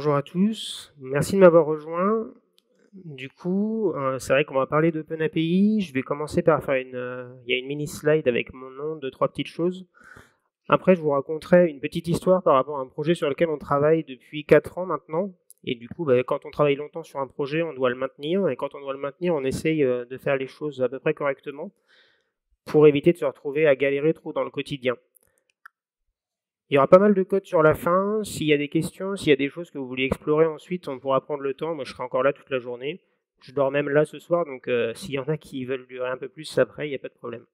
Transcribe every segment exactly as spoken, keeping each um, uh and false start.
Bonjour à tous, merci de m'avoir rejoint. Du coup, euh, c'est vrai qu'on va parler d'OpenAPI. Je vais commencer par faire une, euh, il y a une mini slide avec mon nom, deux, trois petites choses. Après, je vous raconterai une petite histoire par rapport à un projet sur lequel on travaille depuis quatre ans maintenant. Et du coup, bah, quand on travaille longtemps sur un projet, on doit le maintenir. Et quand on doit le maintenir, on essaye euh, de faire les choses à peu près correctement pour éviter de se retrouver à galérer trop dans le quotidien. Il y aura pas mal de code sur la fin. S'il y a des questions, s'il y a des choses que vous voulez explorer ensuite, on pourra prendre le temps. Moi, je serai encore là toute la journée. Je dors même là ce soir, donc euh, s'il y en a qui veulent durer un peu plus après, il n'y a pas de problème.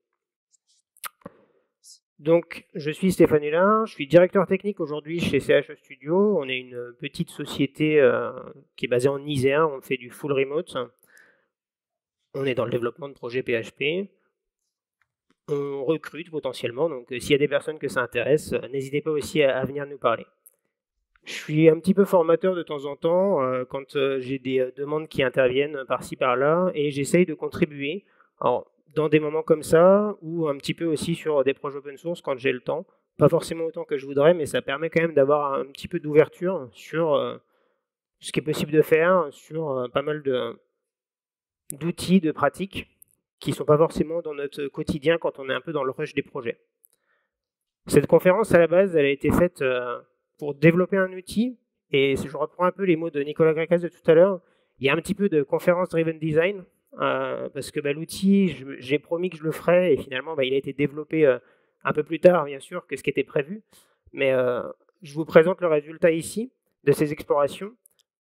Donc, je suis Stéphane Hulin, je suis directeur technique aujourd'hui chez C H E Studio. On est une petite société euh, qui est basée en Isère, on fait du full remote. On est dans le développement de projets P H P. On recrute potentiellement, donc euh, s'il y a des personnes que ça intéresse, euh, n'hésitez pas aussi à, à venir nous parler. Je suis un petit peu formateur de temps en temps euh, quand euh, j'ai des euh, demandes qui interviennent par-ci par-là et j'essaye de contribuer alors, dans des moments comme ça ou un petit peu aussi sur des projets open source quand j'ai le temps. Pas forcément autant que je voudrais, mais ça permet quand même d'avoir un petit peu d'ouverture sur euh, ce qui est possible de faire, sur euh, pas mal de, d'outils, de pratiques qui ne sont pas forcément dans notre quotidien quand on est un peu dans le rush des projets. Cette conférence, à la base, elle a été faite euh, pour développer un outil, et je reprends un peu les mots de Nicolas Greccas de tout à l'heure, il y a un petit peu de conférence-driven design, euh, parce que bah, l'outil, j'ai promis que je le ferais, et finalement, bah, il a été développé euh, un peu plus tard, bien sûr, que ce qui était prévu, mais euh, je vous présente le résultat ici, de ces explorations,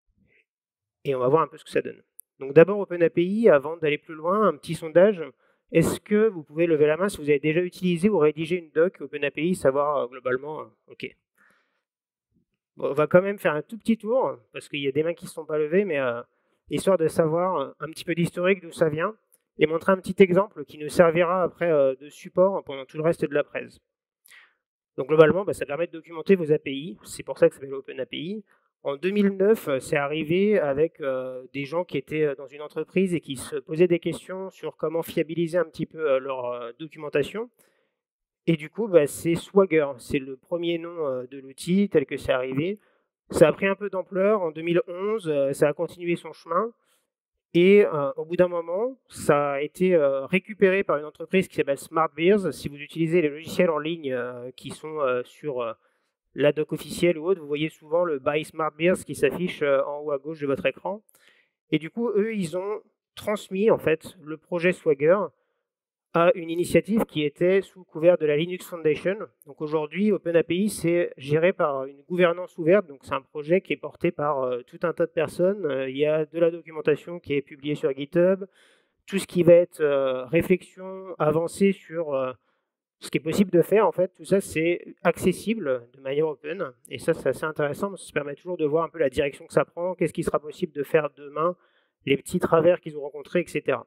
et on va voir un peu ce que ça donne. Donc d'abord OpenAPI, avant d'aller plus loin, un petit sondage. Est-ce que vous pouvez lever la main si vous avez déjà utilisé ou rédigé une doc OpenAPI, savoir euh, globalement, euh, ok. Bon, on va quand même faire un tout petit tour, parce qu'il y a des mains qui ne sont pas levées, mais euh, histoire de savoir un petit peu d'historique d'où ça vient, et montrer un petit exemple qui nous servira après euh, de support pendant tout le reste de la presse. Donc globalement, bah, ça permet de documenter vos A P I, c'est pour ça que ça s'appelle OpenAPI. En deux mille neuf, c'est arrivé avec euh, des gens qui étaient dans une entreprise et qui se posaient des questions sur comment fiabiliser un petit peu euh, leur euh, documentation. Et du coup, bah, c'est Swagger, c'est le premier nom euh, de l'outil tel que c'est arrivé. Ça a pris un peu d'ampleur en deux mille onze, euh, ça a continué son chemin. Et euh, au bout d'un moment, ça a été euh, récupéré par une entreprise qui s'appelle SmartBears. Si vous utilisez les logiciels en ligne euh, qui sont euh, sur euh, la doc officielle ou autre, vous voyez souvent le Buy SmartBears qui s'affiche euh, en haut à gauche de votre écran. Et du coup, eux, ils ont transmis en fait le projet Swagger à une initiative qui était sous couvert de la Linux Foundation. Donc aujourd'hui, OpenAPI, c'est géré par une gouvernance ouverte. Donc c'est un projet qui est porté par euh, tout un tas de personnes. Euh, il y a de la documentation qui est publiée sur GitHub. Tout ce qui va être euh, réflexion avancée sur euh, ce qui est possible de faire, en fait, tout ça, c'est accessible de manière open. Et ça, c'est assez intéressant, parce que ça permet toujours de voir un peu la direction que ça prend, qu'est-ce qui sera possible de faire demain, les petits travers qu'ils ont rencontrés, et cetera.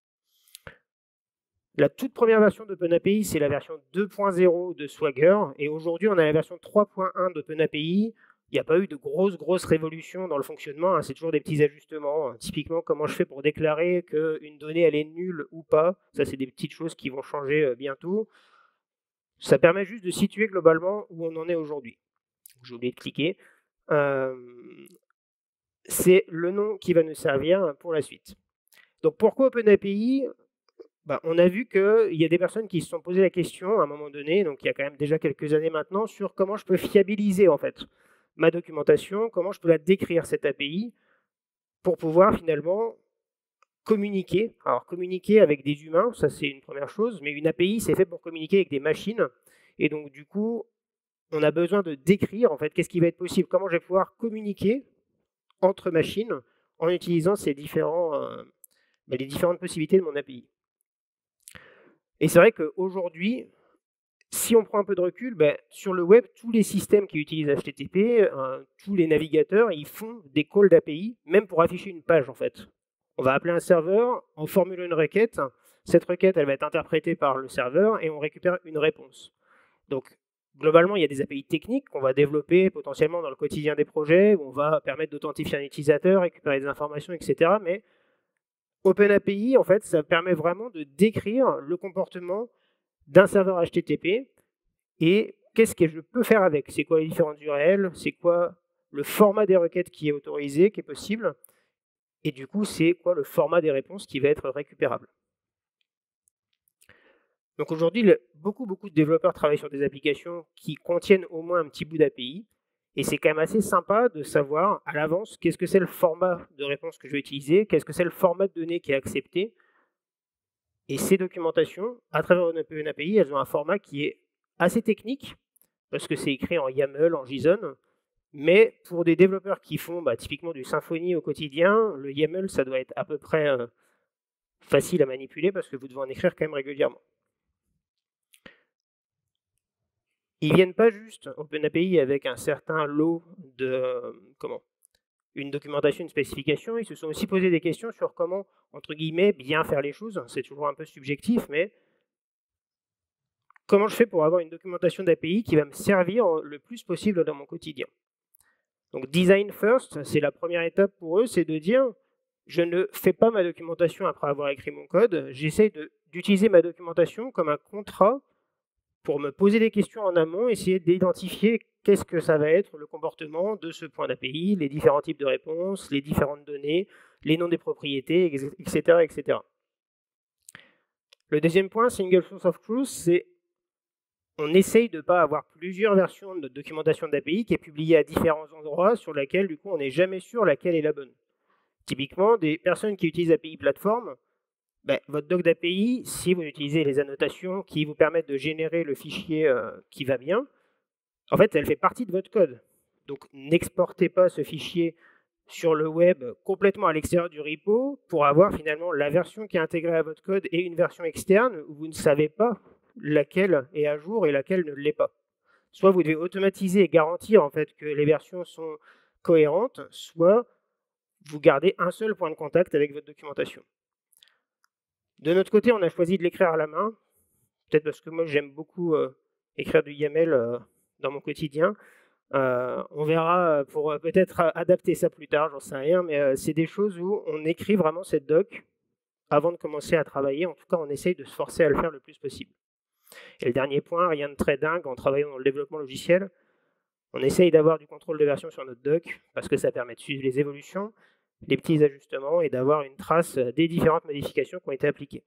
La toute première version d'OpenAPI, c'est la version deux point zéro de Swagger. Et aujourd'hui, on a la version trois point un d'OpenAPI. Il n'y a pas eu de grosses, grosses révolutions dans le fonctionnement. Hein, c'est toujours des petits ajustements. Hein. Typiquement, comment je fais pour déclarer qu'une donnée, elle est nulle ou pas. Ça, c'est des petites choses qui vont changer euh, bientôt. Ça permet juste de situer globalement où on en est aujourd'hui. J'ai oublié de cliquer. Euh, c'est le nom qui va nous servir pour la suite. Donc pourquoi OpenAPI ? Bah, on a vu qu'il y a des personnes qui se sont posé la question à un moment donné, donc il y a quand même déjà quelques années maintenant, sur comment je peux fiabiliser en fait ma documentation, comment je peux la décrire cette A P I pour pouvoir finalement communiquer. Alors communiquer avec des humains, ça c'est une première chose, mais une A P I c'est fait pour communiquer avec des machines, et donc du coup on a besoin de décrire en fait qu'est-ce qui va être possible, comment je vais pouvoir communiquer entre machines en utilisant ces différents, euh, bah, les différentes possibilités de mon A P I. Et c'est vrai qu'aujourd'hui, si on prend un peu de recul, ben, sur le web, tous les systèmes qui utilisent H T T P, euh, tous les navigateurs, ils font des calls d'A P I, même pour afficher une page en fait. On va appeler un serveur, on formule une requête, cette requête elle va être interprétée par le serveur et on récupère une réponse. Donc globalement, il y a des A P I techniques qu'on va développer potentiellement dans le quotidien des projets, où on va permettre d'authentifier un utilisateur, récupérer des informations, et cetera. Mais OpenAPI, en fait, ça permet vraiment de décrire le comportement d'un serveur H T T P et qu'est-ce que je peux faire avec. C'est quoi les différentes U R L, c'est quoi le format des requêtes qui est autorisé, qui est possible, et du coup, c'est quoi le format des réponses qui va être récupérable. Donc aujourd'hui, beaucoup, beaucoup de développeurs travaillent sur des applications qui contiennent au moins un petit bout d'A P I, et c'est quand même assez sympa de savoir à l'avance qu'est-ce que c'est le format de réponse que je vais utiliser, qu'est-ce que c'est le format de données qui est accepté. Et ces documentations, à travers une A P I, elles ont un format qui est assez technique, parce que c'est écrit en YAML, en JSON, mais pour des développeurs qui font bah, typiquement du Symfony au quotidien, le YAML, ça doit être à peu près euh, facile à manipuler, parce que vous devez en écrire quand même régulièrement. Ils viennent pas juste OpenAPI avec un certain lot de euh, comment une documentation, une spécification, ils se sont aussi posé des questions sur comment, entre guillemets, bien faire les choses. C'est toujours un peu subjectif, mais comment je fais pour avoir une documentation d'A P I qui va me servir le plus possible dans mon quotidien. Donc design first, c'est la première étape pour eux, c'est de dire, je ne fais pas ma documentation après avoir écrit mon code, j'essaie d'utiliser ma documentation comme un contrat pour me poser des questions en amont, essayer d'identifier qu'est-ce que ça va être le comportement de ce point d'A P I, les différents types de réponses, les différentes données, les noms des propriétés, et cetera, et cetera. Le deuxième point, single source of truth, c'est on essaye de ne pas avoir plusieurs versions de notre documentation d'A P I qui est publiée à différents endroits sur laquelle, du coup, on n'est jamais sûr laquelle est la bonne. Typiquement, des personnes qui utilisent A P I Platform, ben, votre doc d'A P I, si vous utilisez les annotations qui vous permettent de générer le fichier euh, qui va bien, en fait, elle fait partie de votre code. Donc, n'exportez pas ce fichier sur le web complètement à l'extérieur du repo pour avoir finalement la version qui est intégrée à votre code et une version externe où vous ne savez pas laquelle est à jour et laquelle ne l'est pas. Soit vous devez automatiser et garantir en fait que les versions sont cohérentes, soit vous gardez un seul point de contact avec votre documentation. De notre côté, on a choisi de l'écrire à la main, peut-être parce que moi j'aime beaucoup euh, écrire du YAML euh, dans mon quotidien. Euh, on verra pour euh, peut-être adapter ça plus tard, j'en sais rien, mais euh, c'est des choses où on écrit vraiment cette doc avant de commencer à travailler. En tout cas, on essaye de se forcer à le faire le plus possible. Et le dernier point, rien de très dingue en travaillant dans le développement logiciel, on essaye d'avoir du contrôle de version sur notre doc parce que ça permet de suivre les évolutions, les petits ajustements et d'avoir une trace des différentes modifications qui ont été appliquées.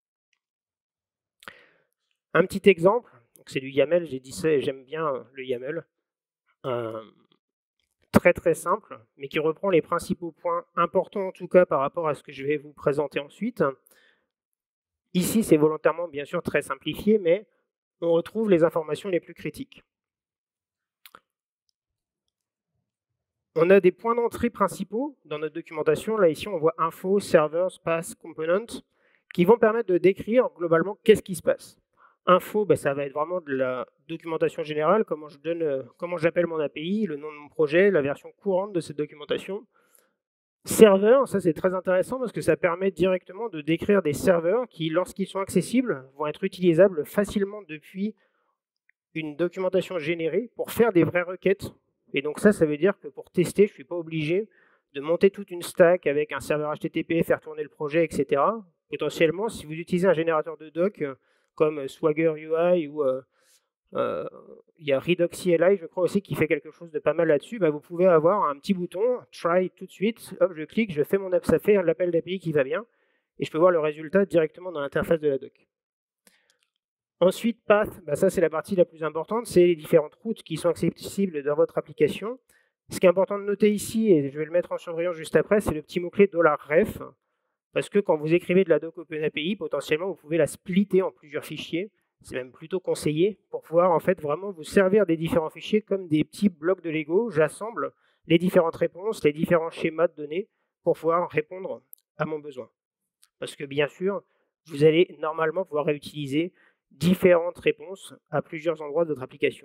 Un petit exemple, c'est du YAML, j'ai dit ça et j'aime bien le YAML. Euh, très très simple, mais qui reprend les principaux points importants en tout cas par rapport à ce que je vais vous présenter ensuite. Ici, c'est volontairement bien sûr très simplifié, mais on retrouve les informations les plus critiques. On a des points d'entrée principaux dans notre documentation. Là, ici, on voit info, servers, pass, component, qui vont permettre de décrire globalement qu'est-ce qui se passe. Info, ben, ça va être vraiment de la documentation générale, comment je donne, euh, comment j'appelle mon A P I, le nom de mon projet, la version courante de cette documentation. Serveurs, ça c'est très intéressant parce que ça permet directement de décrire des serveurs qui, lorsqu'ils sont accessibles, vont être utilisables facilement depuis une documentation générée pour faire des vraies requêtes. Et donc ça, ça veut dire que pour tester, je ne suis pas obligé de monter toute une stack avec un serveur H T T P, faire tourner le projet, et cetera. Potentiellement, si vous utilisez un générateur de doc comme Swagger U I ou euh, euh, il y a Redux C L I, je crois aussi, qui fait quelque chose de pas mal là-dessus, bah, vous pouvez avoir un petit bouton, try tout de suite, hop, je clique, je fais mon app, ça fait l'appel d'A P I qui va bien, et je peux voir le résultat directement dans l'interface de la doc. Ensuite, path, bah, ça c'est la partie la plus importante, c'est les différentes routes qui sont accessibles dans votre application. Ce qui est important de noter ici, et je vais le mettre en surveillance juste après, c'est le petit mot-clé $ref, parce que quand vous écrivez de la doc OpenAPI, potentiellement vous pouvez la splitter en plusieurs fichiers. C'est même plutôt conseillé pour pouvoir en fait vraiment vous servir des différents fichiers comme des petits blocs de Lego. J'assemble les différentes réponses, les différents schémas de données pour pouvoir répondre à mon besoin. Parce que bien sûr, vous allez normalement pouvoir réutiliser différentes réponses à plusieurs endroits de votre application.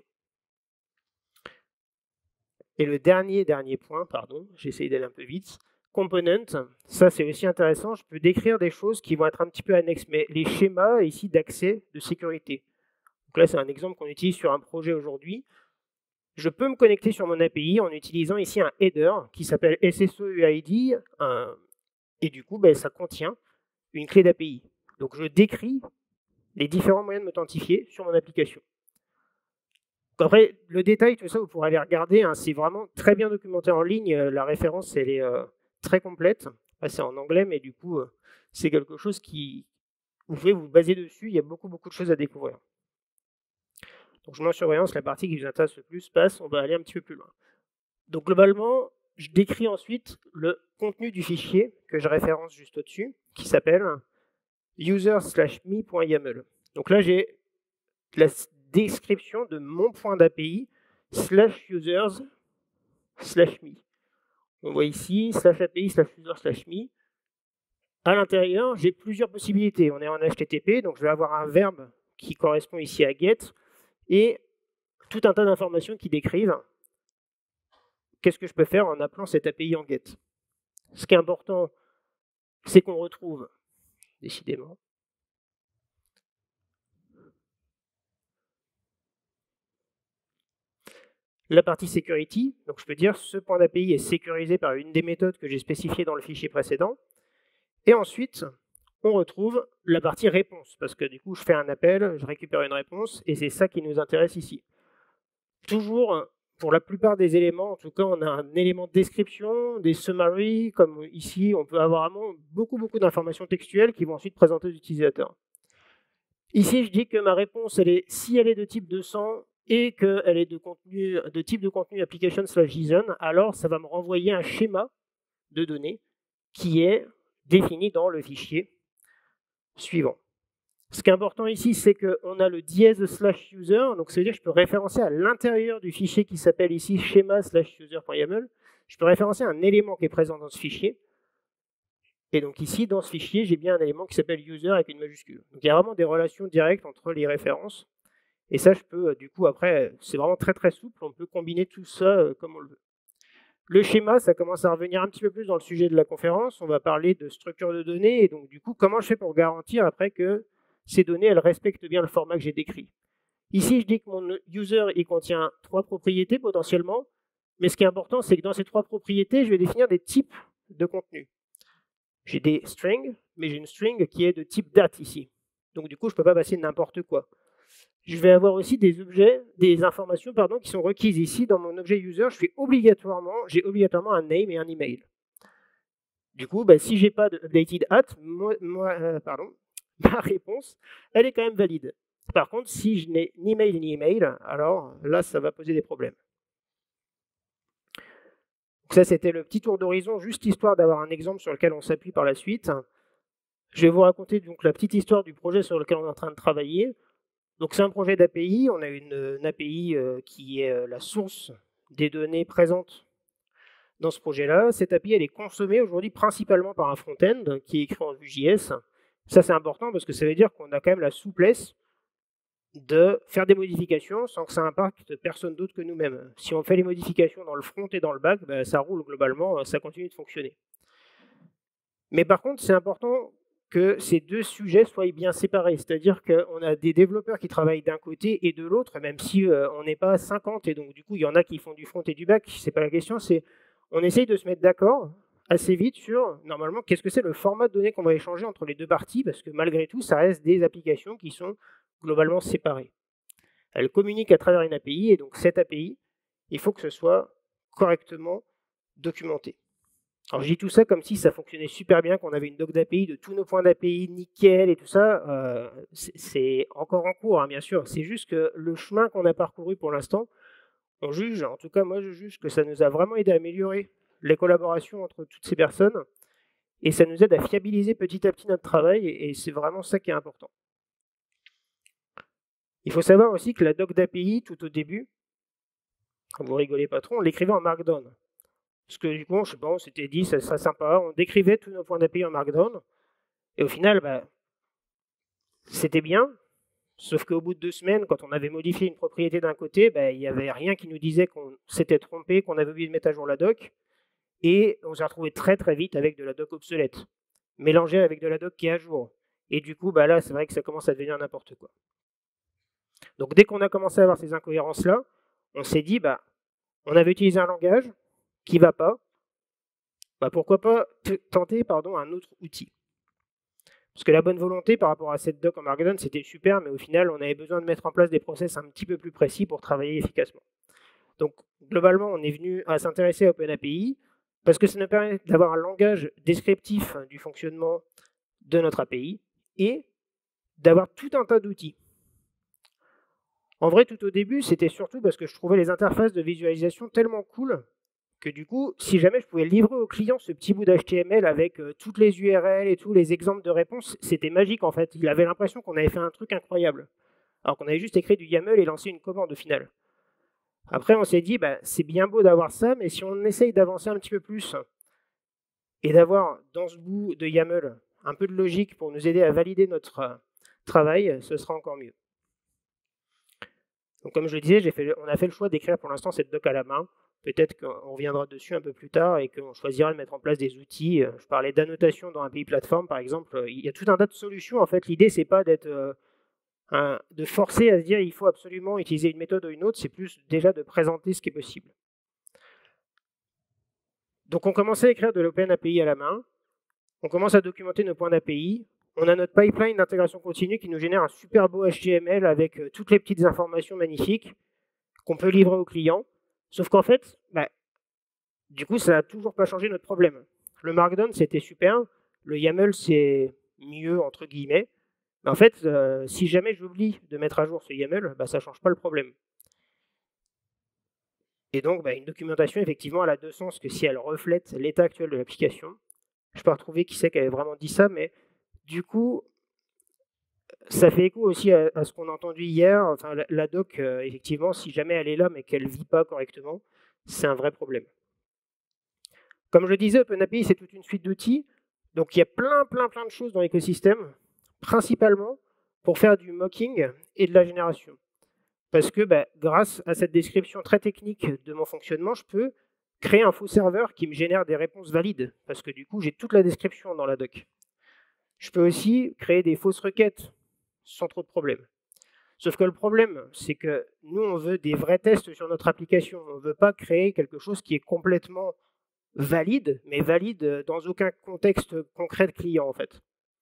Et le dernier, dernier point, pardon, j'essaye d'aller un peu vite, component, ça c'est aussi intéressant, je peux décrire des choses qui vont être un petit peu annexes, mais les schémas ici d'accès de sécurité. Donc là c'est un exemple qu'on utilise sur un projet aujourd'hui. Je peux me connecter sur mon A P I en utilisant ici un header qui s'appelle S S O U I D, un, et du coup ben, ça contient une clé d'A P I. Donc je décris les différents moyens de m'authentifier sur mon application. Après, le détail, tout ça, vous pourrez aller regarder, hein, c'est vraiment très bien documenté en ligne, euh, la référence, elle est euh, très complète. Après, c'est en anglais, mais du coup, euh, c'est quelque chose qui, vous pouvez vous baser dessus, il y a beaucoup, beaucoup de choses à découvrir. Donc, je mets en surveillance la partie qui vous intéresse le plus, passe, on va aller un petit peu plus loin. Donc, globalement, je décris ensuite le contenu du fichier que je référence juste au-dessus, qui s'appelle user slash me.yaml. Donc là, j'ai la description de mon point d'A P I slash users slash me. On voit ici slash A P I slash user slash me. À l'intérieur, j'ai plusieurs possibilités. On est en H T T P, donc je vais avoir un verbe qui correspond ici à get et tout un tas d'informations qui décrivent qu'est-ce que je peux faire en appelant cette A P I en get. Ce qui est important, c'est qu'on retrouve, décidément, la partie security. Donc je peux dire ce point d'A P I est sécurisé par une des méthodes que j'ai spécifiées dans le fichier précédent. Et ensuite, on retrouve la partie réponse, parce que du coup, je fais un appel, je récupère une réponse, et c'est ça qui nous intéresse ici. Toujours, pour la plupart des éléments, en tout cas, on a un élément de description, des summaries, comme ici, on peut avoir vraiment beaucoup, beaucoup d'informations textuelles qui vont ensuite présenter aux utilisateurs. Ici, je dis que ma réponse, elle est, si elle est de type deux cents et qu'elle est de, contenu, de type de contenu application slash JSON, alors ça va me renvoyer un schéma de données qui est défini dans le fichier suivant. Ce qui est important ici, c'est qu'on a le dièse slash user, donc ça veut dire que je peux référencer à l'intérieur du fichier qui s'appelle ici schéma slash user.yaml, je peux référencer un élément qui est présent dans ce fichier. Et donc ici, dans ce fichier, j'ai bien un élément qui s'appelle user avec une majuscule. Donc il y a vraiment des relations directes entre les références. Et ça, je peux, du coup, après, c'est vraiment très très souple, on peut combiner tout ça comme on le veut. Le schéma, ça commence à revenir un petit peu plus dans le sujet de la conférence. On va parler de structure de données et donc du coup, comment je fais pour garantir après que ces données, elles respectent bien le format que j'ai décrit. Ici, je dis que mon user, il contient trois propriétés potentiellement, mais ce qui est important, c'est que dans ces trois propriétés, je vais définir des types de contenu. J'ai des strings, mais j'ai une string qui est de type date ici. Donc du coup, je ne peux pas passer n'importe quoi. Je vais avoir aussi des objets, des informations pardon, qui sont requises ici dans mon objet user. Je fais obligatoirement, j'ai obligatoirement un name et un email. Du coup, bah, si j'ai pas de updated at, moi, moi, euh, pardon, ma réponse, elle est quand même valide. Par contre, si je n'ai ni mail ni email, alors là, ça va poser des problèmes. Donc ça, c'était le petit tour d'horizon, juste histoire d'avoir un exemple sur lequel on s'appuie par la suite. Je vais vous raconter donc la petite histoire du projet sur lequel on est en train de travailler. Donc c'est un projet d'A P I, on a une, une A P I euh, qui est euh, la source des données présentes dans ce projet-là. Cette A P I, elle est consommée aujourd'hui principalement par un front-end qui est écrit en Vue.js. Ça c'est important parce que ça veut dire qu'on a quand même la souplesse de faire des modifications sans que ça impacte personne d'autre que nous-mêmes. Si on fait les modifications dans le front et dans le back, ben, ça roule globalement, ça continue de fonctionner. Mais par contre, c'est important que ces deux sujets soient bien séparés, c'est-à-dire qu'on a des développeurs qui travaillent d'un côté et de l'autre, même si euh, on n'est pas cinquante, et donc du coup il y en a qui font du front et du back, c'est pas la question, c'est on essaye de se mettre d'accord assez vite sur, normalement, qu'est-ce que c'est le format de données qu'on va échanger entre les deux parties, parce que malgré tout, ça reste des applications qui sont globalement séparées. Elles communiquent à travers une A P I, et donc cette A P I, il faut que ce soit correctement documenté. Alors je dis tout ça comme si ça fonctionnait super bien, qu'on avait une doc d'A P I de tous nos points d'A P I, nickel et tout ça. Euh, c'est encore en cours, hein, bien sûr. C'est juste que le chemin qu'on a parcouru pour l'instant, on juge, en tout cas moi je juge que ça nous a vraiment aidé à améliorer les collaborations entre toutes ces personnes et ça nous aide à fiabiliser petit à petit notre travail et, et c'est vraiment ça qui est important. Il faut savoir aussi que la doc d'A P I, tout au début, quand vous rigolez pas trop, on l'écrivait en Markdown. Parce que du coup, je sais pas, on s'était dit, ça serait sympa, on décrivait tous nos points d'A P I en Markdown, et au final, bah, c'était bien, sauf qu'au bout de deux semaines, quand on avait modifié une propriété d'un côté, bah, il n'y avait rien qui nous disait qu'on s'était trompé, qu'on avait oublié de mettre à jour la doc, et on s'est retrouvé très très vite avec de la doc obsolète, mélangée avec de la doc qui est à jour. Et du coup, bah là, c'est vrai que ça commence à devenir n'importe quoi. Donc dès qu'on a commencé à avoir ces incohérences-là, on s'est dit, bah, on avait utilisé un langage qui ne va pas, bah pourquoi pas tenter pardon, un autre outil. Parce que la bonne volonté par rapport à cette doc en Markdown, c'était super, mais au final, on avait besoin de mettre en place des process un petit peu plus précis pour travailler efficacement. Donc, globalement, on est venu à s'intéresser à OpenAPI parce que ça nous permet d'avoir un langage descriptif du fonctionnement de notre A P I et d'avoir tout un tas d'outils. En vrai, tout au début, c'était surtout parce que je trouvais les interfaces de visualisation tellement cool que du coup, si jamais je pouvais livrer au client ce petit bout d'H T M L avec euh, toutes les U R L et tous les exemples de réponses, c'était magique en fait. Il avait l'impression qu'on avait fait un truc incroyable, alors qu'on avait juste écrit du YAML et lancé une commande au final. Après, on s'est dit, bah, c'est bien beau d'avoir ça, mais si on essaye d'avancer un petit peu plus et d'avoir dans ce bout de YAML un peu de logique pour nous aider à valider notre euh, travail, ce sera encore mieux. Donc, comme je le disais, fait, on a fait le choix d'écrire pour l'instant cette doc à la main. Peut-être qu'on reviendra dessus un peu plus tard et qu'on choisira de mettre en place des outils. Je parlais d'annotation dans A P I Platform, par exemple. Il y a tout un tas de solutions. En fait, l'idée, c'est pas d'être euh, un, de forcer à se dire il faut absolument utiliser une méthode ou une autre. C'est plus déjà de présenter ce qui est possible. Donc, on commence à écrire de l'OpenAPI à la main. On commence à documenter nos points d'A P I. On a notre pipeline d'intégration continue qui nous génère un super beau H T M L avec euh, toutes les petites informations magnifiques qu'on peut livrer au client. Sauf qu'en fait, bah, du coup, ça n'a toujours pas changé notre problème. Le Markdown, c'était super. Le YAML, c'est mieux, entre guillemets. Mais en fait, euh, si jamais j'oublie de mettre à jour ce YAML, bah, ça ne change pas le problème. Et donc, bah, une documentation, effectivement, elle a deux sens que si elle reflète l'état actuel de l'application. Je peux retrouver qui c'est qui avait vraiment dit ça, mais du coup, ça fait écho aussi à, à ce qu'on a entendu hier. Enfin, la, la doc, euh, effectivement, si jamais elle est là, mais qu'elle ne vit pas correctement, c'est un vrai problème. Comme je le disais, OpenAPI, c'est toute une suite d'outils. Donc, il y a plein, plein, plein de choses dans l'écosystème, principalement pour faire du mocking et de la génération. Parce que bah, grâce à cette description très technique de mon fonctionnement, je peux créer un faux serveur qui me génère des réponses valides, parce que du coup, j'ai toute la description dans la doc. Je peux aussi créer des fausses requêtes sans trop de problèmes. Sauf que le problème, c'est que nous, on veut des vrais tests sur notre application. On ne veut pas créer quelque chose qui est complètement valide, mais valide dans aucun contexte concret de client, en fait.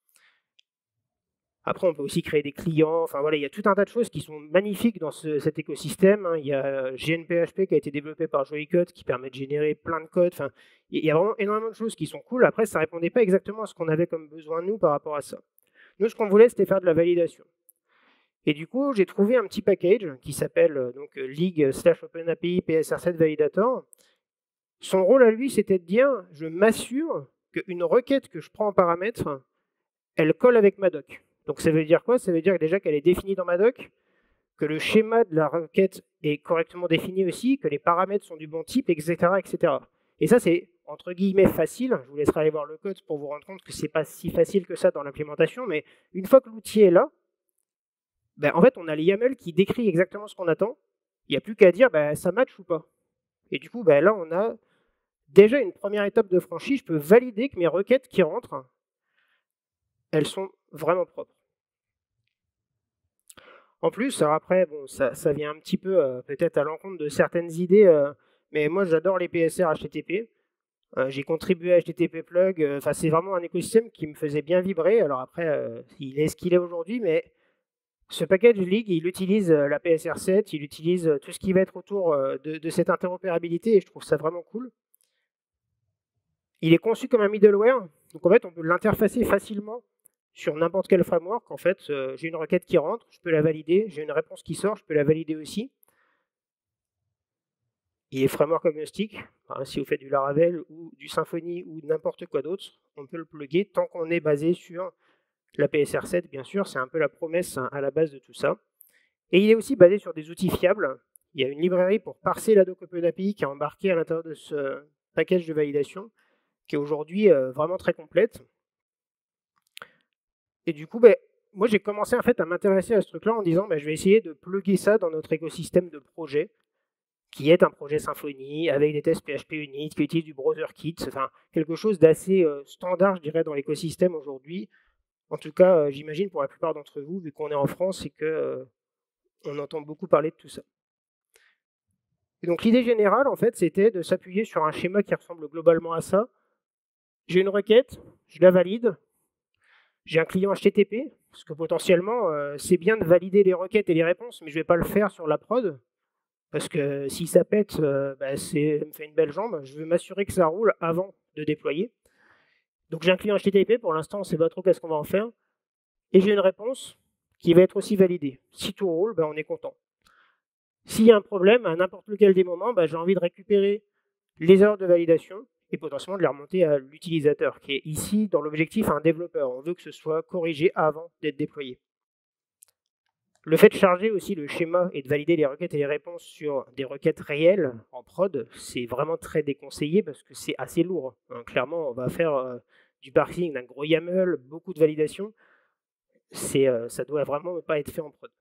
Après, on peut aussi créer des clients. Enfin, voilà, il y a tout un tas de choses qui sont magnifiques dans ce, cet écosystème. Hein. Il y a G N P H P qui a été développé par Joycode qui permet de générer plein de codes. Enfin, il y a vraiment énormément de choses qui sont cool. Après, ça ne répondait pas exactement à ce qu'on avait comme besoin, nous, par rapport à ça. Nous, ce qu'on voulait, c'était faire de la validation. Et du coup, j'ai trouvé un petit package qui s'appelle donc League slash OpenAPI P S R sept Validator. Son rôle à lui, c'était de dire, je m'assure qu'une requête que je prends en paramètre, elle colle avec ma doc. Donc ça veut dire quoi? Ça veut dire déjà qu'elle est définie dans ma doc, que le schéma de la requête est correctement défini aussi, que les paramètres sont du bon type, et cetera et cetera. Et ça, c'est entre guillemets facile. Je vous laisserai aller voir le code pour vous rendre compte que c'est pas si facile que ça dans l'implémentation, mais une fois que l'outil est là, ben, en fait, on a les YAML qui décrit exactement ce qu'on attend. Il n'y a plus qu'à dire ben, ça match ou pas. Et du coup, ben, là, on a déjà une première étape de franchie. Je peux valider que mes requêtes qui rentrent, elles sont vraiment propres. En plus, alors après, bon, ça, ça vient un petit peu euh, peut-être à l'encontre de certaines idées, euh, mais moi j'adore les P S R H T T P. Euh, j'ai contribué à H T T P Plug. Enfin, euh, c'est vraiment un écosystème qui me faisait bien vibrer. Alors après, euh, il est ce qu'il est aujourd'hui, mais ce package League, il utilise euh, la P S R sept, il utilise euh, tout ce qui va être autour euh, de, de cette interopérabilité, et je trouve ça vraiment cool. Il est conçu comme un middleware, donc en fait, on peut l'interfacer facilement sur n'importe quel framework. En fait, euh, j'ai une requête qui rentre, je peux la valider, j'ai une réponse qui sort, je peux la valider aussi. Il est framework agnostique. Enfin, si vous faites du Laravel ou du Symfony ou n'importe quoi d'autre, on peut le plugger tant qu'on est basé sur la P S R sept, bien sûr. C'est un peu la promesse à la base de tout ça. Et il est aussi basé sur des outils fiables. Il y a une librairie pour parser la doc OpenAPI qui est embarquée à l'intérieur de ce package de validation, qui est aujourd'hui euh, vraiment très complète. Et du coup, ben, moi j'ai commencé en fait à m'intéresser à ce truc-là en disant ben, je vais essayer de plugger ça dans notre écosystème de projet, qui est un projet Symfony avec des tests P H P unit, qui utilise du browser kit, enfin quelque chose d'assez euh, standard, je dirais, dans l'écosystème aujourd'hui. En tout cas, euh, j'imagine pour la plupart d'entre vous, vu qu'on est en France et que euh, on entend beaucoup parler de tout ça. Et donc l'idée générale, en fait, c'était de s'appuyer sur un schéma qui ressemble globalement à ça. J'ai une requête, je la valide, J'ai un client H T T P, parce que potentiellement, euh, c'est bien de valider les requêtes et les réponses, mais je ne vais pas le faire sur la prod, parce que si ça pète, euh, bah, c'est me fait une belle jambe. Je veux m'assurer que ça roule avant de déployer. Donc j'ai un client H T T P, pour l'instant, on ne sait pas trop qu'est-ce qu'on va en faire. Et j'ai une réponse qui va être aussi validée. Si tout roule, bah, on est content. S'il y a un problème, à n'importe lequel des moments, bah, j'ai envie de récupérer les erreurs de validation et potentiellement de les remonter à l'utilisateur, qui est ici, dans l'objectif, un développeur. On veut que ce soit corrigé avant d'être déployé. Le fait de charger aussi le schéma et de valider les requêtes et les réponses sur des requêtes réelles en prod, c'est vraiment très déconseillé parce que c'est assez lourd. Hein, clairement, on va faire euh, du parsing d'un gros YAML, beaucoup de validation. Euh, ça doit vraiment pas être fait en prod.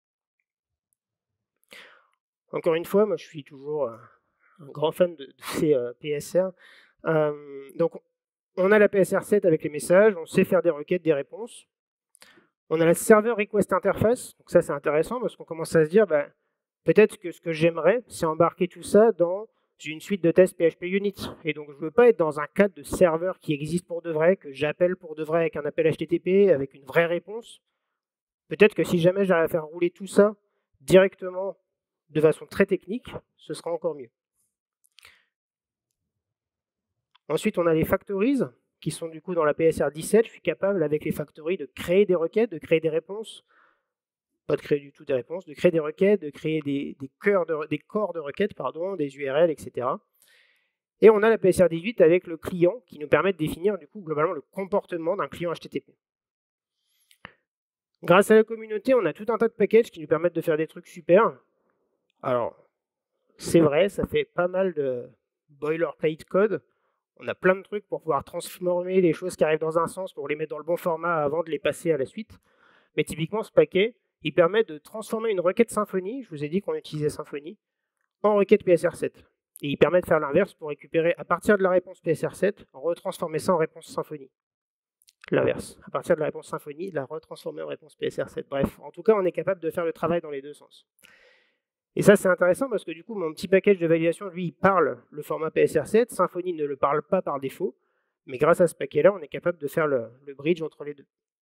Encore une fois, moi je suis toujours un grand fan de, de ces euh, P S R. Euh, donc on a la P S R sept avec les messages, on sait faire des requêtes, des réponses. On a la server request interface, donc ça c'est intéressant parce qu'on commence à se dire, bah, peut-être que ce que j'aimerais, c'est embarquer tout ça dans une suite de tests P H P Unit. Et donc je ne veux pas être dans un cadre de serveur qui existe pour de vrai, que j'appelle pour de vrai avec un appel H T T P, avec une vraie réponse. Peut-être que si jamais j'arrive à faire rouler tout ça directement de façon très technique, ce sera encore mieux. Ensuite, on a les factories, qui sont du coup dans la P S R dix-sept. Je suis capable, avec les factories, de créer des requêtes, de créer des réponses. Pas de créer du tout des réponses, de créer des requêtes, de créer des, des, cœurs de, des corps de requêtes, pardon, des U R L, et cetera. Et on a la P S R dix-huit avec le client, qui nous permet de définir du coup globalement le comportement d'un client H T T P. Grâce à la communauté, on a tout un tas de packages qui nous permettent de faire des trucs super. Alors, c'est vrai, ça fait pas mal de boilerplate code. On a plein de trucs pour pouvoir transformer les choses qui arrivent dans un sens pour les mettre dans le bon format avant de les passer à la suite. Mais typiquement, ce paquet, il permet de transformer une requête Symfony, je vous ai dit qu'on utilisait Symfony, en requête P S R sept. Et il permet de faire l'inverse pour récupérer, à partir de la réponse P S R sept, retransformer ça en réponse Symfony. L'inverse. À partir de la réponse Symfony, la retransformer en réponse P S R sept. Bref, en tout cas, on est capable de faire le travail dans les deux sens. Et ça, c'est intéressant parce que du coup, mon petit package de validation, lui, il parle le format P S R sept. Symfony ne le parle pas par défaut. Mais grâce à ce paquet-là, on est capable de faire le, le bridge entre les deux.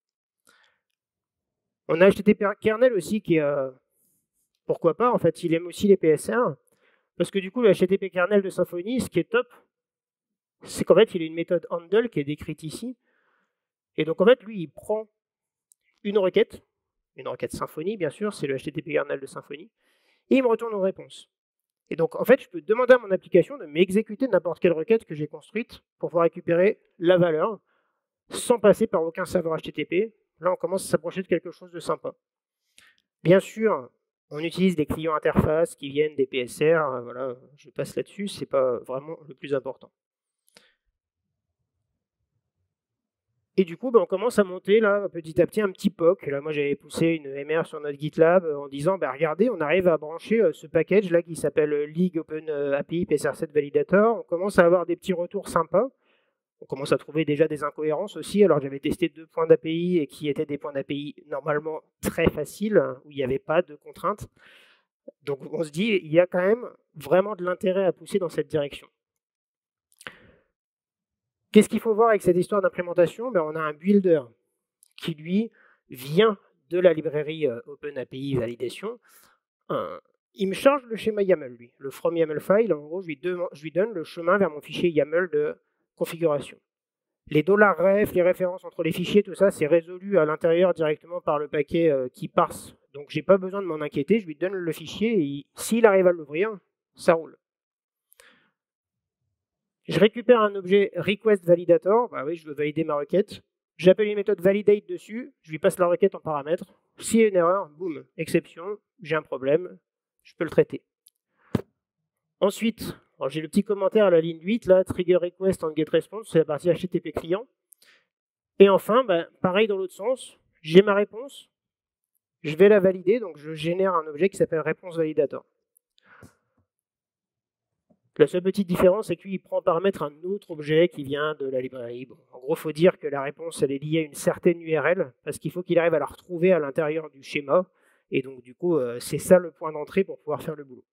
On a H T T P kernel aussi qui est... Euh, pourquoi pas, en fait, il aime aussi les P S R. Parce que du coup, le H T T P kernel de Symfony, ce qui est top, c'est qu'en fait, il a une méthode handle qui est décrite ici. Et donc, en fait, lui, il prend une requête, une requête Symfony, bien sûr, c'est le H T T P kernel de Symfony, et il me retourne une réponse. Et donc, en fait, je peux demander à mon application de m'exécuter n'importe quelle requête que j'ai construite pour pouvoir récupérer la valeur sans passer par aucun serveur H T T P. Là, on commence à s'approcher de quelque chose de sympa. Bien sûr, on utilise des clients interfaces qui viennent des P S R. Voilà, je passe là-dessus, c'est pas vraiment le plus important. Et du coup, ben, on commence à monter là, petit à petit un petit P O C. Là, moi, j'avais poussé une M R sur notre GitLab en disant, ben, regardez, on arrive à brancher euh, ce package là qui s'appelle League Open A P I P S R sept Validator. On commence à avoir des petits retours sympas. On commence à trouver déjà des incohérences aussi. Alors, j'avais testé deux points d'A P I et qui étaient des points d'A P I normalement très faciles, où il n'y avait pas de contraintes. Donc, on se dit, il y a quand même vraiment de l'intérêt à pousser dans cette direction. Qu'est-ce qu'il faut voir avec cette histoire d'implémentation? Ben, on a un builder qui, lui, vient de la librairie euh, OpenAPI Validation. Euh, il me charge le schéma YAML, lui. Le from YAML file, en gros, je lui, de, je lui donne le chemin vers mon fichier YAML de configuration. Les $ref, les références entre les fichiers, tout ça, c'est résolu à l'intérieur directement par le paquet euh, qui parse. Donc, j'ai pas besoin de m'en inquiéter. Je lui donne le fichier et s'il arrive à l'ouvrir, ça roule. Je récupère un objet request validator. Bah oui, je veux valider ma requête. J'appelle une méthode validate dessus. Je lui passe la requête en paramètre. S'il y a une erreur, boum, exception, j'ai un problème, je peux le traiter. Ensuite, j'ai le petit commentaire à la ligne huit, là, trigger request en get response, c'est la partie H T T P client. Et enfin, bah, pareil dans l'autre sens, j'ai ma réponse, je vais la valider, donc je génère un objet qui s'appelle réponse validator. La seule petite différence, c'est qu'il prend en paramètre un autre objet qui vient de la librairie. Bon, en gros, il faut dire que la réponse, elle est liée à une certaine U R L, parce qu'il faut qu'il arrive à la retrouver à l'intérieur du schéma. Et donc, du coup, euh, c'est ça le point d'entrée pour pouvoir faire le boulot.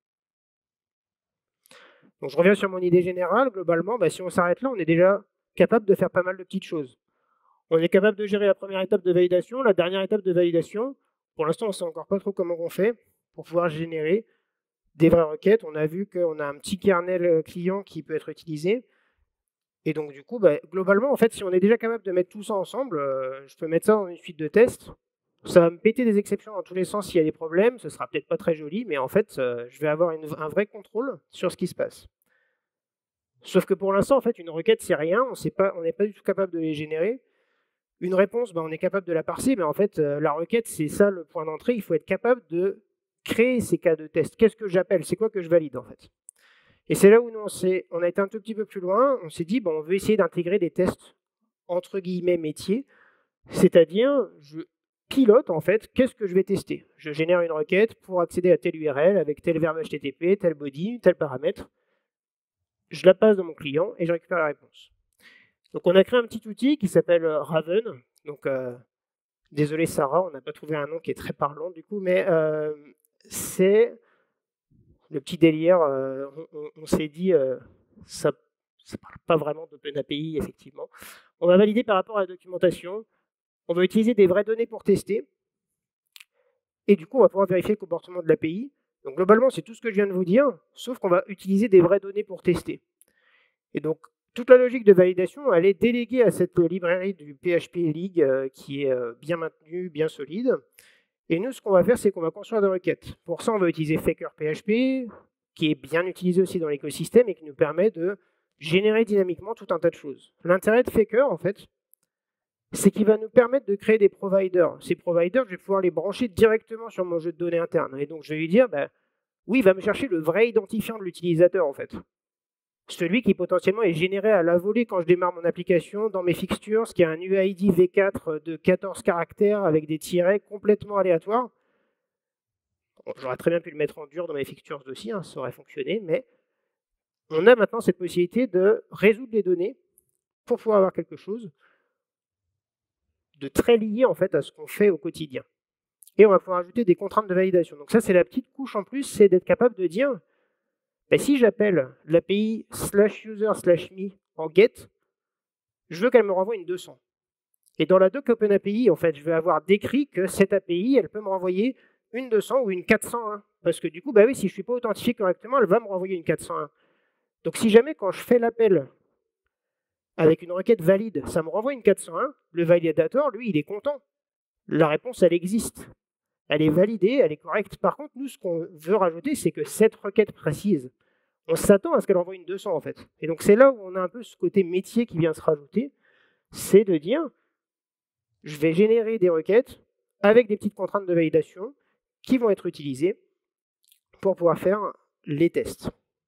Donc, je reviens sur mon idée générale. Globalement, bah, si on s'arrête là, on est déjà capable de faire pas mal de petites choses. On est capable de gérer la première étape de validation, la dernière étape de validation. Pour l'instant, on ne sait encore pas trop comment on fait pour pouvoir générer des vraies requêtes. On a vu qu'on a un petit kernel client qui peut être utilisé. Et donc, du coup, bah, globalement, en fait, si on est déjà capable de mettre tout ça ensemble, euh, je peux mettre ça dans une suite de tests. Ça va me péter des exceptions dans tous les sens s'il y a des problèmes. Ce sera peut-être pas très joli, mais en fait, euh, je vais avoir une, un vrai contrôle sur ce qui se passe. Sauf que pour l'instant, en fait, une requête, c'est rien. On n'est pas, pas du tout capable de les générer. Une réponse, bah, on est capable de la parser, mais en fait, euh, la requête, c'est ça le point d'entrée. Il faut être capable de créer ces cas de test. Qu'est-ce que j'appelle? C'est quoi que je valide, en fait? Et c'est là où nous, on, on a été un tout petit peu plus loin. On s'est dit, bon, on veut essayer d'intégrer des tests entre guillemets métiers, c'est-à-dire, je pilote en fait, qu'est-ce que je vais tester? Je génère une requête pour accéder à telle U R L avec tel verbe H T T P, tel body, tel paramètre. Je la passe dans mon client et je récupère la réponse. Donc on a créé un petit outil qui s'appelle Raven. Donc euh, désolé Sarah, on n'a pas trouvé un nom qui est très parlant du coup, mais euh, c'est le petit délire. Euh, on, on, on s'est dit, euh, ça ne parle pas vraiment d'OpenAPI effectivement. On va valider par rapport à la documentation. On va utiliser des vraies données pour tester. Et du coup, on va pouvoir vérifier le comportement de l'A P I. Donc globalement, c'est tout ce que je viens de vous dire, sauf qu'on va utiliser des vraies données pour tester. Et donc, toute la logique de validation, elle est déléguée à cette librairie du P H P League euh, qui est euh, bien maintenue, bien solide. Et nous, ce qu'on va faire, c'est qu'on va construire des requêtes. Pour ça, on va utiliser Faker P H P, qui est bien utilisé aussi dans l'écosystème et qui nous permet de générer dynamiquement tout un tas de choses. L'intérêt de Faker, en fait, c'est qu'il va nous permettre de créer des providers. Ces providers, je vais pouvoir les brancher directement sur mon jeu de données interne. Et donc, je vais lui dire, bah, oui, il va me chercher le vrai identifiant de l'utilisateur, en fait. Celui qui potentiellement est généré à la volée quand je démarre mon application dans mes fixtures, ce qui a un U I D V quatre de quatorze caractères avec des tirets complètement aléatoires. Bon, j'aurais très bien pu le mettre en dur dans mes fixtures aussi, hein, ça aurait fonctionné, mais on a maintenant cette possibilité de résoudre les données pour pouvoir avoir quelque chose de très lié en fait à ce qu'on fait au quotidien. Et on va pouvoir ajouter des contraintes de validation. Donc ça, c'est la petite couche en plus, c'est d'être capable de dire, ben, si j'appelle l'A P I slash user slash me en get, je veux qu'elle me renvoie une deux cents. Et dans la doc OpenAPI, en fait, je vais avoir décrit que cette A P I, elle peut me renvoyer une deux cents ou une quatre cent un. Parce que du coup, bah oui, si je ne suis pas authentifié correctement, elle va me renvoyer une quatre cent un. Donc si jamais, quand je fais l'appel avec une requête valide, ça me renvoie une quatre cent un, le validator, lui, il est content. La réponse, elle existe. Elle est validée, elle est correcte. Par contre, nous, ce qu'on veut rajouter, c'est que cette requête précise, on s'attend à ce qu'elle envoie une deux cents, en fait. Et donc, c'est là où on a un peu ce côté métier qui vient se rajouter, c'est de dire, je vais générer des requêtes avec des petites contraintes de validation qui vont être utilisées pour pouvoir faire les tests.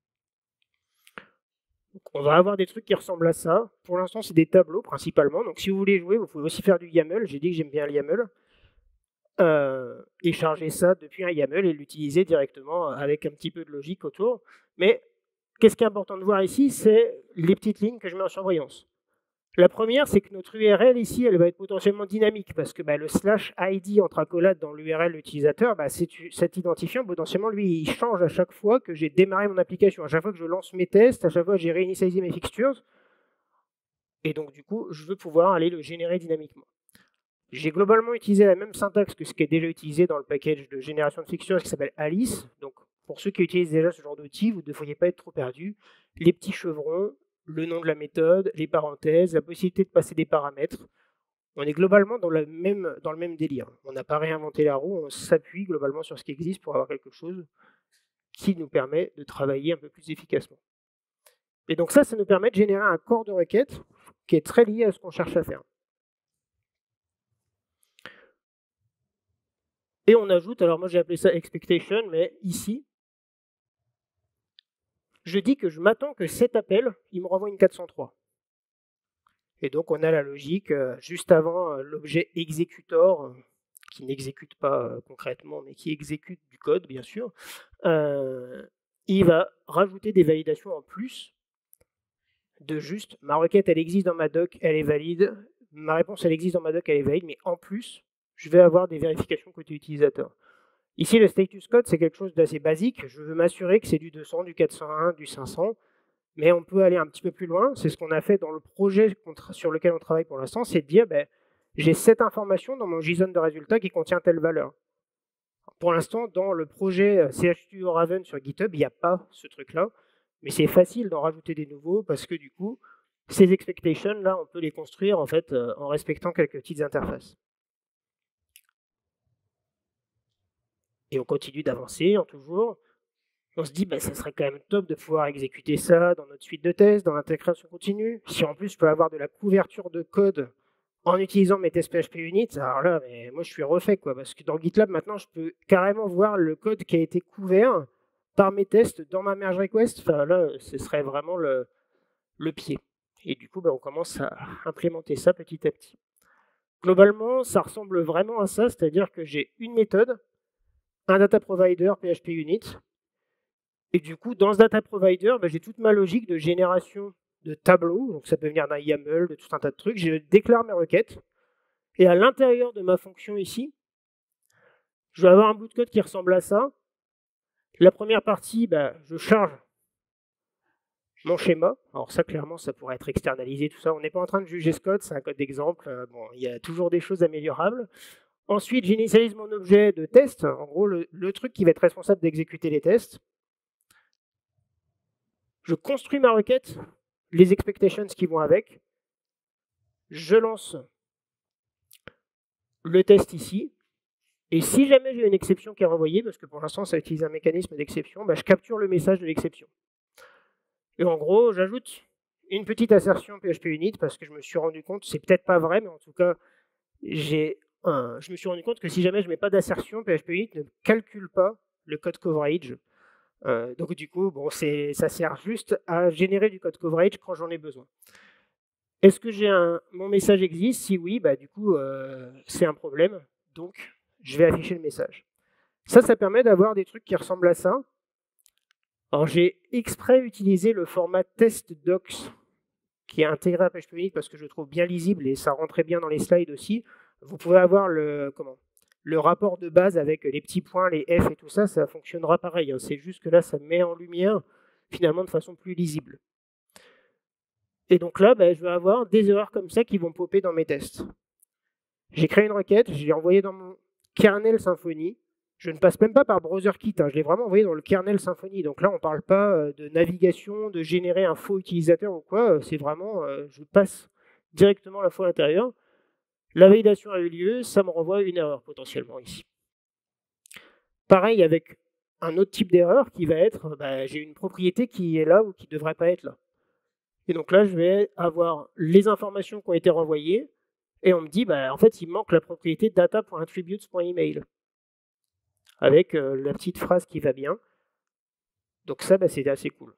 Donc, on va avoir des trucs qui ressemblent à ça. Pour l'instant, c'est des tableaux principalement. Donc, si vous voulez jouer, vous pouvez aussi faire du YAML. J'ai dit que j'aime bien le YAML. Euh, et charger ça depuis un YAML et l'utiliser directement avec un petit peu de logique autour. Mais qu'est-ce qui est important de voir ici, c'est les petites lignes que je mets en surbrillance. La première, c'est que notre U R L ici, elle va être potentiellement dynamique parce que bah, le slash I D entre accolades dans l'U R L utilisateur, bah, cet identifiant, potentiellement, lui, il change à chaque fois que j'ai démarré mon application, à chaque fois que je lance mes tests, à chaque fois que j'ai réinitialisé mes fixtures. Et donc, du coup, je veux pouvoir aller le générer dynamiquement. J'ai globalement utilisé la même syntaxe que ce qui est déjà utilisé dans le package de génération de fixtures qui s'appelle Alice. Donc, pour ceux qui utilisent déjà ce genre d'outil, vous ne devriez pas être trop perdus. Les petits chevrons, le nom de la méthode, les parenthèses, la possibilité de passer des paramètres. On est globalement dans, la même, dans le même délire. On n'a pas réinventé la roue, on s'appuie globalement sur ce qui existe pour avoir quelque chose qui nous permet de travailler un peu plus efficacement. Et donc ça, ça nous permet de générer un corps de requête qui est très lié à ce qu'on cherche à faire. Et on ajoute, alors moi j'ai appelé ça expectation, mais ici, je dis que je m'attends que cet appel, il me renvoie une quatre cent trois. Et donc on a la logique, euh, juste avant euh, l'objet executor, euh, qui n'exécute pas euh, concrètement, mais qui exécute du code, bien sûr, euh, il va rajouter des validations en plus de juste, ma requête, elle existe dans ma doc, elle est valide, ma réponse, elle existe dans ma doc, elle est valide, mais en plus, je vais avoir des vérifications côté utilisateur. Ici, le status code, c'est quelque chose d'assez basique. Je veux m'assurer que c'est du deux cents, du quatre cent un, du cinq cents. Mais on peut aller un petit peu plus loin. C'est ce qu'on a fait dans le projet sur lequel on travaille pour l'instant, c'est de dire, ben, j'ai cette information dans mon JSON de résultats qui contient telle valeur. Pour l'instant, dans le projet C H Studio Raven sur GitHub, il n'y a pas ce truc-là. Mais c'est facile d'en rajouter des nouveaux parce que du coup, ces expectations-là, on peut les construire en fait euh, en respectant quelques petites interfaces. Et on continue d'avancer en toujours. On se dit, bah, ça serait quand même top de pouvoir exécuter ça dans notre suite de tests, dans l'intégration continue. Si en plus je peux avoir de la couverture de code en utilisant mes tests P H P Unit, alors là, mais moi je suis refait, quoi, parce que dans GitLab, maintenant, je peux carrément voir le code qui a été couvert par mes tests dans ma merge request. Enfin là, ce serait vraiment le, le pied. Et du coup, bah, on commence à implémenter ça petit à petit. Globalement, ça ressemble vraiment à ça, c'est-à-dire que j'ai une méthode, un data provider P H P Unit, et du coup, dans ce data provider, bah, j'ai toute ma logique de génération de tableaux, donc ça peut venir d'un YAML, de tout un tas de trucs. Je déclare mes requêtes, et à l'intérieur de ma fonction ici, je vais avoir un bout de code qui ressemble à ça. La première partie, bah, je charge mon schéma. Alors ça, clairement, ça pourrait être externalisé, tout ça. On n'est pas en train de juger ce code, c'est un code d'exemple. Euh, bon, il y a toujours des choses améliorables. Ensuite, j'initialise mon objet de test, en gros, le, le truc qui va être responsable d'exécuter les tests. Je construis ma requête, les expectations qui vont avec. Je lance le test ici. Et si jamais j'ai une exception qui est renvoyée, parce que pour l'instant, ça utilise un mécanisme d'exception, bah, je capture le message de l'exception. Et en gros, j'ajoute une petite assertion P H P Unit, parce que je me suis rendu compte, c'est peut-être pas vrai, mais en tout cas, j'ai un, je me suis rendu compte que si jamais je ne mets pas d'assertion, P H P Unit ne calcule pas le code coverage. Euh, donc du coup, bon, ça sert juste à générer du code coverage quand j'en ai besoin. Est-ce que j'ai un, mon message existe? Si oui, bah, du coup, euh, c'est un problème. Donc, je vais afficher le message. Ça, ça permet d'avoir des trucs qui ressemblent à ça. Alors, j'ai exprès utilisé le format test-docs qui est intégré à P H P Unit parce que je le trouve bien lisible et ça rentrait bien dans les slides aussi. Vous pouvez avoir le, comment, le rapport de base avec les petits points, les F et tout ça, ça fonctionnera pareil. Hein. C'est juste que là, ça met en lumière finalement de façon plus lisible. Et donc là, bah, je vais avoir des erreurs comme ça qui vont popper dans mes tests. J'ai créé une requête, je l'ai envoyée dans mon kernel Symfony. Je ne passe même pas par BrowserKit, hein, je l'ai vraiment envoyé dans le kernel Symfony. Donc là, on ne parle pas de navigation, de générer un faux utilisateur ou quoi. C'est vraiment, euh, je passe directement la fois à l'intérieur. La validation a eu lieu, ça me renvoie une erreur potentiellement ici. Pareil avec un autre type d'erreur qui va être, bah, j'ai une propriété qui est là ou qui ne devrait pas être là. Et donc là, je vais avoir les informations qui ont été renvoyées, et on me dit, bah, en fait, il manque la propriété data.attributes.email, avec euh, la petite phrase qui va bien. Donc ça, bah, c'était assez cool.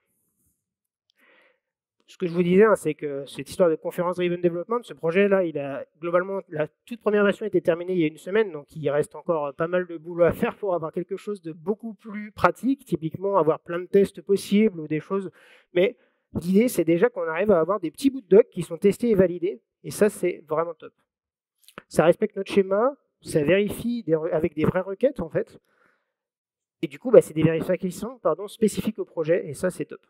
Ce que je vous disais, hein, c'est que cette histoire de conférence driven development, ce projet-là, il a globalement, la toute première version a été terminée il y a une semaine, donc il reste encore pas mal de boulot à faire pour avoir quelque chose de beaucoup plus pratique, typiquement avoir plein de tests possibles ou des choses. Mais l'idée, c'est déjà qu'on arrive à avoir des petits bouts de doc qui sont testés et validés, et ça, c'est vraiment top. Ça respecte notre schéma, ça vérifie des avec des vraies requêtes, en fait, et du coup, bah, c'est des vérifications pardon, spécifiques au projet, et ça, c'est top.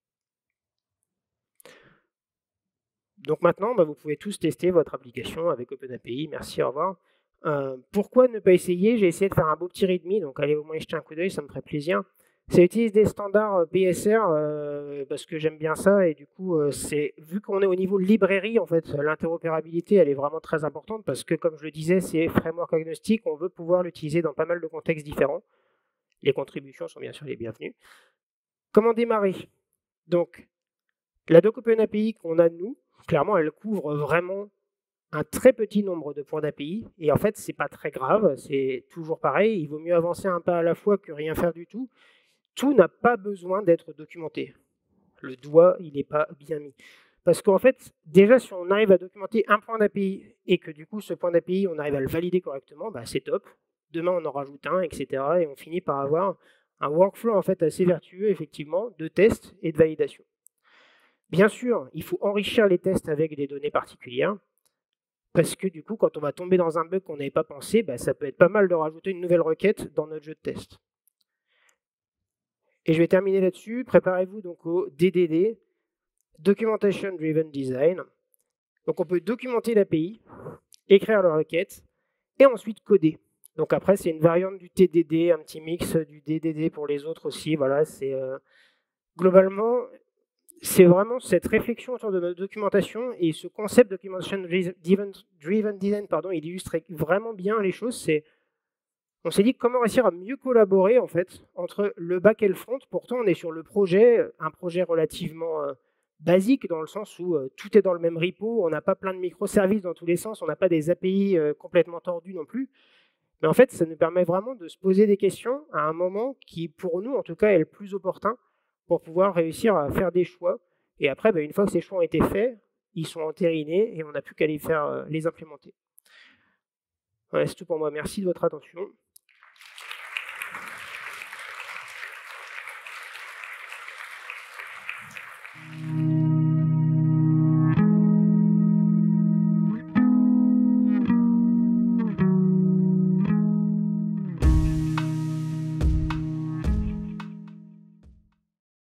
Donc maintenant, bah, vous pouvez tous tester votre application avec OpenAPI. Merci, au revoir. Euh, pourquoi ne pas essayer? J'ai essayé de faire un beau petit readme, donc allez au moins y jeter un coup d'œil, ça me ferait plaisir. Ça utilise des standards P S R euh, parce que j'aime bien ça et du coup, euh, c'est vu qu'on est au niveau de librairie, en fait, l'interopérabilité elle est vraiment très importante parce que comme je le disais, c'est framework agnostique, on veut pouvoir l'utiliser dans pas mal de contextes différents. Les contributions sont bien sûr les bienvenues. Comment démarrer? Donc, la doc OpenAPI qu'on a de nous, clairement, elle couvre vraiment un très petit nombre de points d'A P I. Et en fait, c'est pas très grave, c'est toujours pareil. Il vaut mieux avancer un pas à la fois que rien faire du tout. Tout n'a pas besoin d'être documenté. Le doigt, il n'est pas bien mis. Parce qu'en fait, déjà, si on arrive à documenter un point d'A P I et que du coup, ce point d'A P I, on arrive à le valider correctement, bah, c'est top. Demain, on en rajoute un, et cetera. Et on finit par avoir un workflow en fait assez vertueux, effectivement, de test et de validation. Bien sûr, il faut enrichir les tests avec des données particulières, parce que du coup, quand on va tomber dans un bug qu'on n'avait pas pensé, bah, ça peut être pas mal de rajouter une nouvelle requête dans notre jeu de test. Et je vais terminer là-dessus. Préparez-vous donc au D D D. Documentation Driven Design. Donc on peut documenter l'A P I, écrire la requête, et ensuite coder. Donc après, c'est une variante du T D D, un petit mix du D D D pour les autres aussi. Voilà, c'est euh, globalement, c'est vraiment cette réflexion autour de notre documentation et ce concept Documentation Driven, driven Design, pardon, il illustre vraiment bien les choses. C'est, on s'est dit comment réussir à mieux collaborer en fait entre le back et le front. Pourtant, on est sur le projet, un projet relativement euh, basique dans le sens où euh, tout est dans le même repo, on n'a pas plein de microservices dans tous les sens, on n'a pas des A P I euh, complètement tordus non plus. Mais en fait, ça nous permet vraiment de se poser des questions à un moment qui, pour nous, en tout cas, est le plus opportun pour pouvoir réussir à faire des choix. Et après, bah, une fois que ces choix ont été faits, ils sont entérinés et on n'a plus qu'à les faire, euh, les implémenter. Voilà, c'est tout pour moi. Merci de votre attention.